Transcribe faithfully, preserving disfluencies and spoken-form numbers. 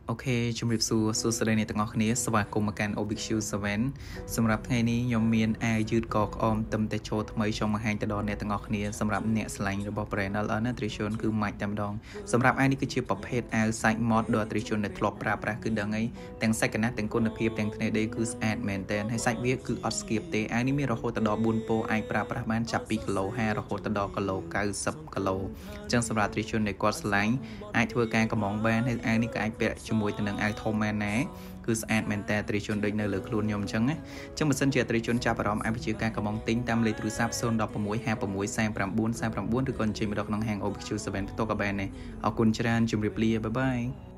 โอเคជំរាបសួរសួស្តីអ្នកទាំងអស់គ្នាស្វាគមន៍មកកាន់ Obixu เซเว่น សម្រាប់ថ្ងៃនេះខ្ញុំមានអាវយឺតកក្អមទឹមតែចូលថ្មីចង់បង្ហាញទៅដល់អ្នកទាំងអស់គ្នាសម្រាប់អ្នកស្រឡាញ់របស់ brand L N Nutrition គឺម៉ាច់តែម្ដងសម្រាប់អាវនេះគឺជាប្រភេទអាវសាច់ mod nutrition ដែលធ្លាប់ប្រើប្រាស់គឺដឹងអីទាំងសាច់កណាស់ទាំងគុណភាពទាំងថ្នេរដេរគឺស្អាតមែនទែនហើយសាច់វាគឺអត់ស្គៀបទេអាវនេះមានរហូតដល់bốnពណ៌អាចប្រើប្រាស់បានចាប់ពីគីឡូห้ารហូតដល់គីឡូเก้าสิบគីឡូអញ្ចឹងសម្រាប់ nutrition ដែលគាត់ស្រឡាញ់អាចធ្វើការកំងបានហើយអាវនេះក៏អាចពាក់ជាមួយទៅនឹងអាវធំមែនណាគឺស្អាតមែនតើត្រីជនដូចនៅលើខ្លួនខ្ញុំអញ្ចឹងណាអញ្ចឹងបើសិនជាត្រីជនចាប់អារម្មណ៍អាចជាការកំងទិញតាមលេខទូរស័ព្ទศูนย์ หนึ่ง หก ห้า หก สาม เก้า สาม เก้า ឬក៏អញ្ជើញមកដល់ក្នុងហាង Obixu เซเว่น ផ្ទាល់ក៏បានដែរអរគុណច្រើនជម្រាបលាបាយបាយ